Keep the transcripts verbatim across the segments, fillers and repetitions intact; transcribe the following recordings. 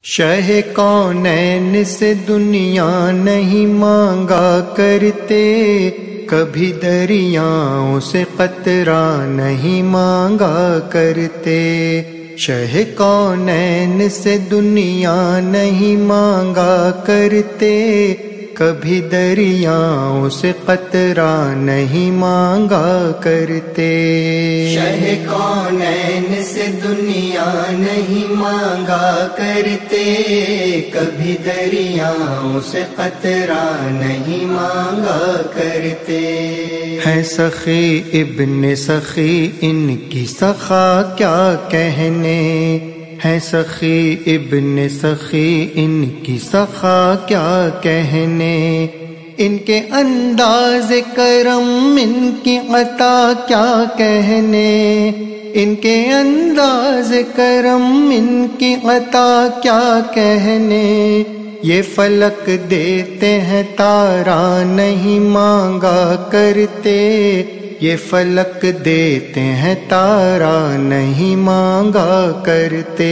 شہ کونین سے دنیا نہیں مانگا کرتے، کبھی دریاؤں سے قطرہ نہیں مانگا کرتے۔ شہ کونین سے دنیا نہیں مانگا کرتے، کبھی دریاؤں سے قطرہ نہیں مانگا کرتے۔ شہ کونین سے دنیا نہیں مانگا کرتے، کبھی دریاؤں سے قطرہ نہیں مانگا کرتے۔ ہے سخی ابن سخی ان کی سخا کیا کہنے، ہے سخی ابن سخی ان کی سخا کیا کہنے، ان کے انداز کرم ان کی عطا کیا کہنے، ان کے انداز کرم ان کی عطا کیا کہنے۔ یہ فلک دیتے ہیں تارا نہیں مانگا کرتے، یہ فلک دیتے ہیں تارا نہیں مانگا کرتے۔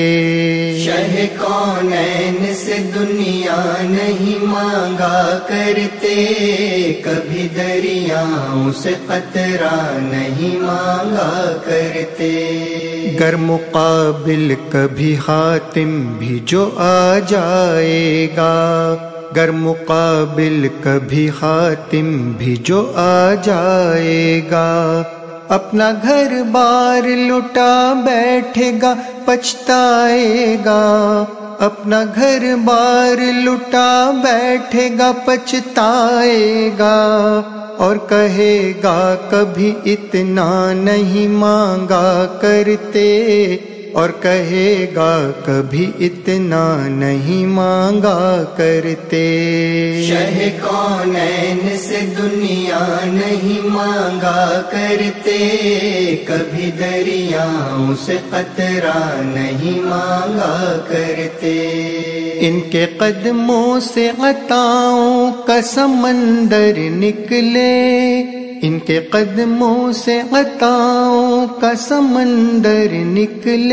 شہ کونین سے دنیا نہیں مانگا کرتے، کبھی دریاؤں سے قطرہ نہیں مانگا کرتے۔ گر مقابل کبھی حاتم بھی جو آ جائے گا، گر مقابل کبھی حاتم بھی جو آ جائے گا، اپنا گھر بار لٹا بیٹھے گا پچھتائے گا، اپنا گھر بار لٹا بیٹھے گا پچھتائے گا، اور کہے گا کبھی اتنا نہیں مانگا کرتے، اور کہے گا کبھی اتنا نہیں مانگا کرتے۔ شہ کونین سے دنیا نہیں مانگا کرتے، کبھی دریاؤں سے قطرہ نہیں مانگا کرتے۔ ان کے قدموں سے عطاؤں کا سمندر نکلے، ان کے قدموں سے عطاؤں کا سمندر نکلے،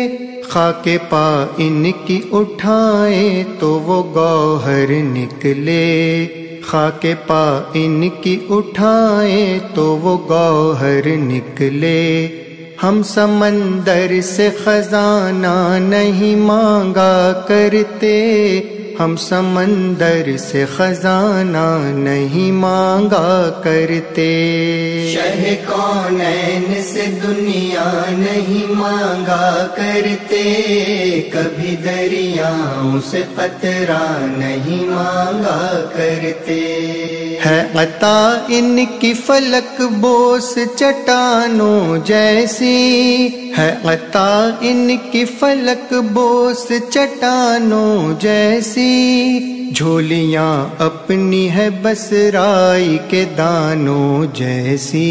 خاک پا ان کی اٹھائیں تو وہ گوہر نکلے، خاک پا ان کی اٹھائیں تو وہ گوہر نکلے۔ ہم سمندر سے خزانہ نہیں مانگا کرتے، ہم سمندر سے خزانہ نہیں مانگا کرتے۔ شہ کونین سے دنیا نہیں مانگا کرتے، کبھی دریاؤں سے قطرہ نہیں مانگا کرتے۔ ہے عطا ان کی فلک بوس چٹانوں جیسی، ہے عطا ان کی فلک بوس چٹانوں جیسی، جھولیاں اپنی ہے بس رائی کے دانوں جیسی،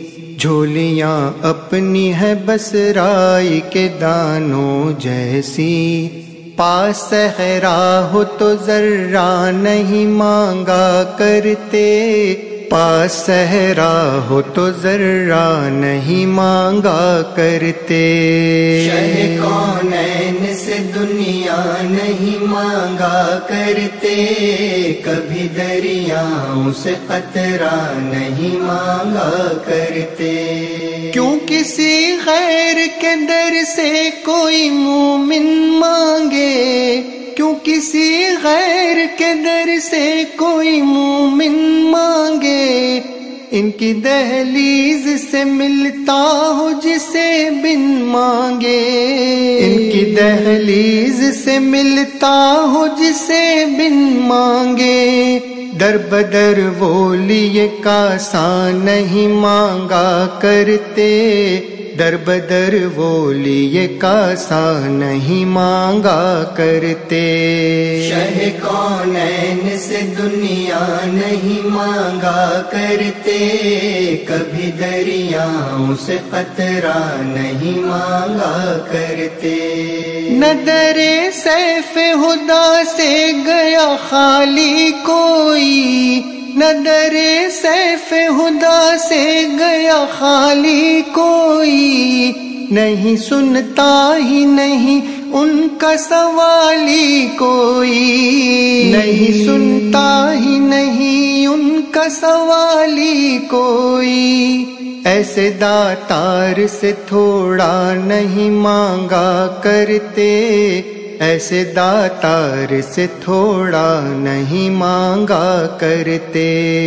جھولیاں اپنی ہے بس رائی کے دانوں جیسی۔ پاس صحرا ہو تو ذرہ نہیں مانگا کرتے، پاس صحرا ہو تو ذرہ نہیں مانگا کرتے۔ شہ کونین سے دنیا نہیں مانگا کرتے، کبھی دریاؤں سے قطرہ نہیں مانگا کرتے۔ کیوں کسی غیر کے در سے کوئی مومن مانگے، کیوں کسی غیر کے در سے کوئی مومن مانگے، ان کی دہلیز سے ملتا ہو جسے بن مانگے، ان کی دہلیز سے ملتا ہو جسے بن مانگے۔ در بدر وہ لیے کاساں نہیں مانگا کرتے، در بدر وہ لیے کاساں نہیں مانگا کرتے۔ شہ کونین سے دنیا نہیں مانگا کرتے، کبھی دریاؤں سے قطرہ نہیں مانگا کرتے۔ نہ در سیف خدا سے گیا خالی کوئی، نہ در سیف خدا سے گیا خالی کوئی، نہیں سنتا ہی نہیں ان کا سوالی کوئی، نہیں سنتا ہی نہیں ان کا سوالی کوئی، ایسے داتار سے تھوڑا نہیں مانگا کرتے، ایسے داتار سے تھوڑا نہیں مانگا کرتے،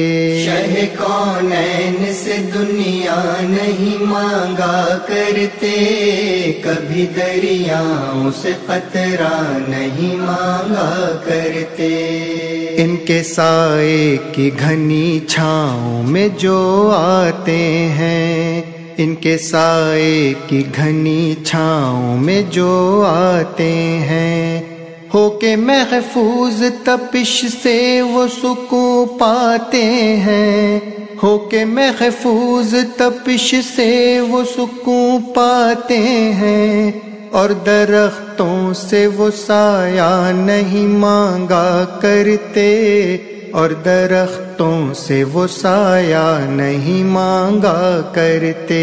شہ کونین سے دنیا نہیں مانگا کرتے، کبھی دریاؤں سے قطرہ نہیں مانگا کرتے، ان کے سائے کی گھنی چھاؤں میں جو آتے ہیں، ان کے سائے کی گھنی چھاؤں میں جو آتے ہیں، ہو کے محفوظ تپش سے وہ سکون پاتے ہیں، ہو کے محفوظ تپش سے وہ سکون پاتے ہیں، اور درختوں سے وہ سایہ نہیں مانگا کرتے، اور درختوں سے وہ سایہ نہیں مانگا کرتے،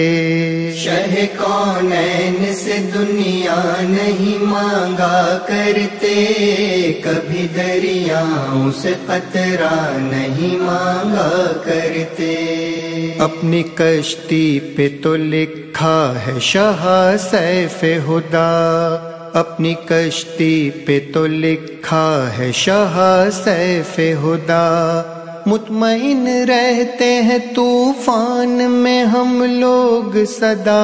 شہ کونین سے دنیا نہیں مانگا کرتے، کبھی دریاؤں سے قطرہ نہیں مانگا کرتے، اپنی کشتی پہ تو لکھا ہے شاہ سیف ہدا، اپنی کشتی پہ تو لکھا ہے شاہ سیف ہدا، مطمئن رہتے ہیں طوفان میں ہم لوگ سدا،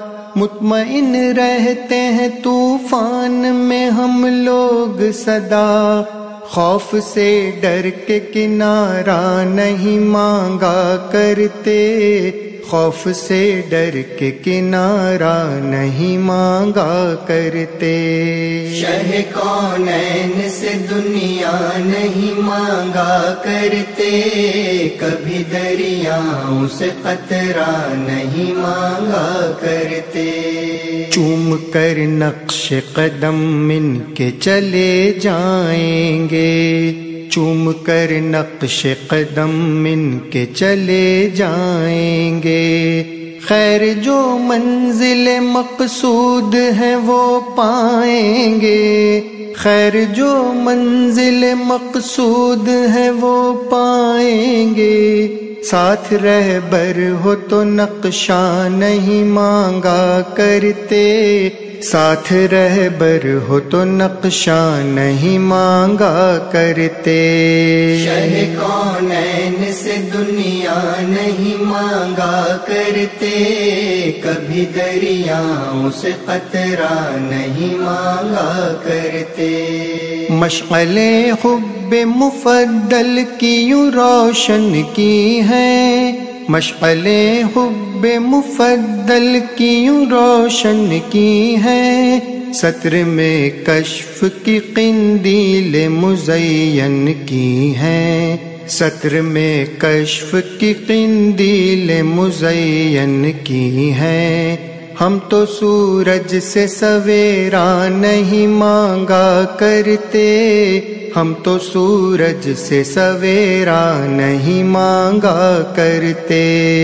مطمئن رہتے ہیں طوفان میں ہم لوگ سدا، خوف سے ڈر کے کنارہ نہیں مانگا کرتے، خوف سے ڈر کے کنارہ نہیں مانگا کرتے، شہ کونین سے دنیا نہیں مانگا کرتے، کبھی دریاؤں سے قطرہ نہیں مانگا کرتے، چوم کر نقش قدم ان کے چلے جائیں گے، چوم کر نقش قدم ان کے چلے جائیں گے، خیر جو منزل مقصود ہے وہ پائیں گے، خیر جو منزل مقصود ہے وہ پائیں گے، ساتھ رہبر ہو تو نقشہ نہیں مانگا کرتے، ساتھ رہبر ہو تو نقشہ نہیں مانگا کرتے، شہ کونین سے دنیا نہیں مانگا کرتے، کبھی دریاؤں سے قطرہ نہیں مانگا کرتے، مشعل حب مفضل کی یوں روشن کی ہیں، مشعل حب مفضل کی یوں روشن کی ہیں، سطر میں کشف کی قندیل مزین کی ہیں، سطر میں کشف کی قندیل مزین کی ہیں، ہم تو سورج سے سویرا نہیں مانگا کرتے، ہم تو سورج سے سویرا نہیں مانگا کرتے،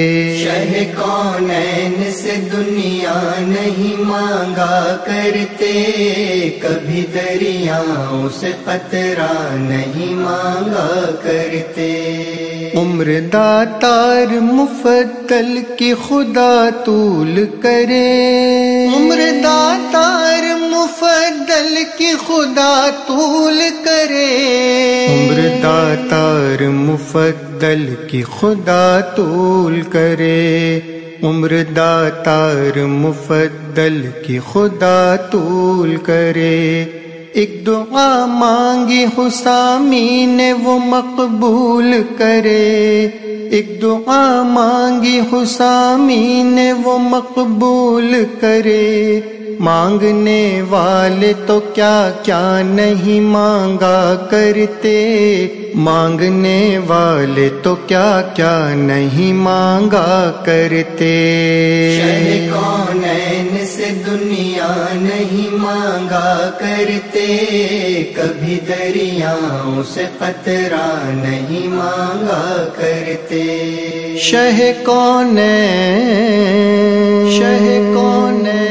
شہ کونین سے دنیا نہیں مانگا کرتے، کبھی دریاؤں سے قطرہ نہیں مانگا کرتے، عمر داتار مفضل کی خدا طول کرے، عمر داتار مفضل کی خدا طول کرے، عمر داتار مفضل کی خدا طول کرے، عمر داتار مفضل کی خدا طول کرے، ایک دعا مانگی حسامی نے وہ مقبول کرے، ایک دعا مانگی حسامی نے وہ مقبول کرے، مانگنے والے تو کیا کیا نہیں مانگا کرتے، مانگنے والے تو کیا کیا نہیں مانگا کرتے، شہ کونین سے دنیا نہیں مانگا کرتے، کبھی دریاؤں سے قطرہ نہیں مانگا کرتے، شہ کونین، شہ کونین